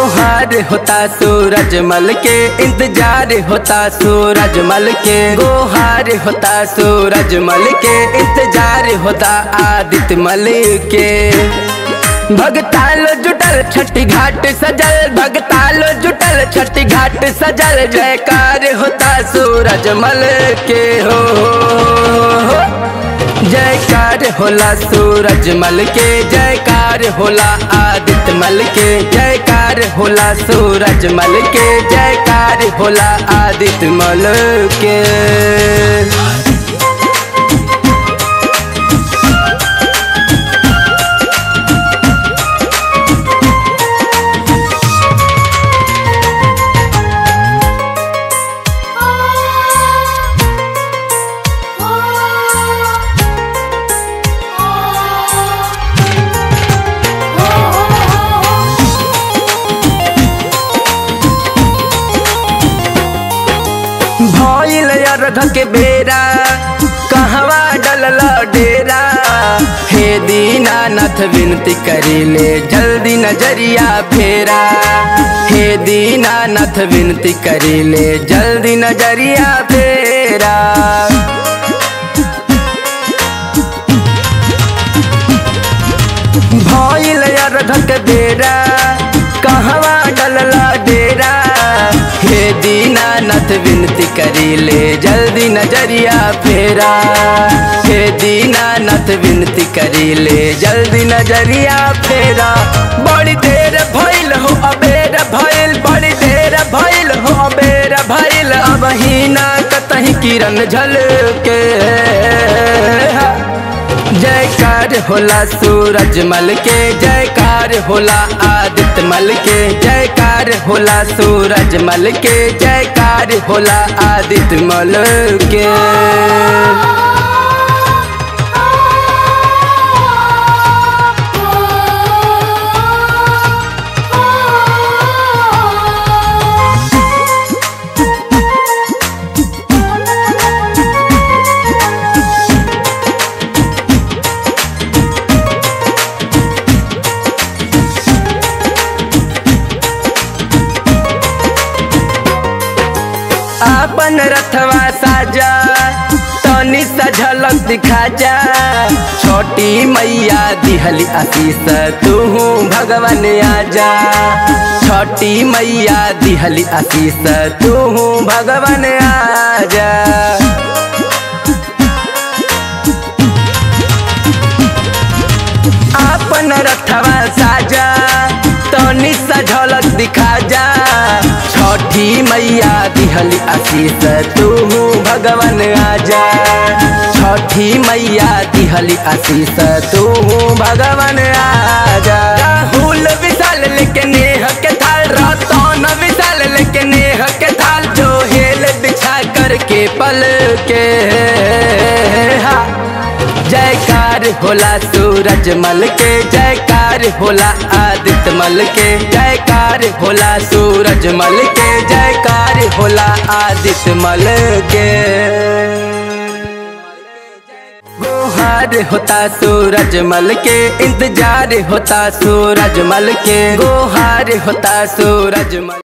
गोहार होता सूरजमल के, इंतजार होता सूरजमल के। गोहार होता सूरजमल के, इंतजार होता आदित्य मल के। भगतालो जुटल छठी घाट सजल, भगतालो जुटल छठी घाट सजल। जयकार होता सूरजमल के हो। जयकार होला सूरजमल के, जयकार होला आदित्य मल के। जयकार होला सूरजमल के, जयकार होला आदित्य मल के। भइल अर्घ के बेरा, कहवा डलला डेरा। हे दीनानाथ विनती करीले, जल्दी नजरिया फेरा। हे दीनानाथ विनती करीले, जल्दी नजरिया फेरा। भइल अर्घ के बेरा, कहवा डलला डेरा। हे दीनानाथ विनती करीले, जल्दी नजरिया फेरा। हे दीनानाथ विनती करीले, जल्दी नजरिया फेरा। बड़ी देर भइल हो अबेर भइल, बड़ी देर भइल हो अबेर भइल। अब ही ना कतही किरण झलके। जयकार होला सूरजमल के, जयकार होला आदित्य मल के। जयकार होला सूरजमल के, जयकार होला आदित्य मल के। अपन रथवा साजा, तनी सा झलक दिखा जा। छोटी मैया दिहली आशीष, तू भगवान आजा। छोटी मैया दिहली आशीष, तू भगवान आजा। अपन रथवा साजा, तनी सा झलक दिखा जा। छठी मैया दिहली आशीष, तू भगवान आजा। छठी मैया दिहली आशीष, तू भगवान आजा। राहुल विशाल लेके नेह के थाल, रतन विशाल लेके नेह के थाल। जो हेल बिछा करके पल के। जयकार होला सूरजमल के, जयकार होला आदित्य मल के। जयकार होला सूरजमल के, जयकार होला आदित्य मल के। गोहार होता सूरजमल के, इंतजार होता सूरजमल के। गोहार होता सूरजमल।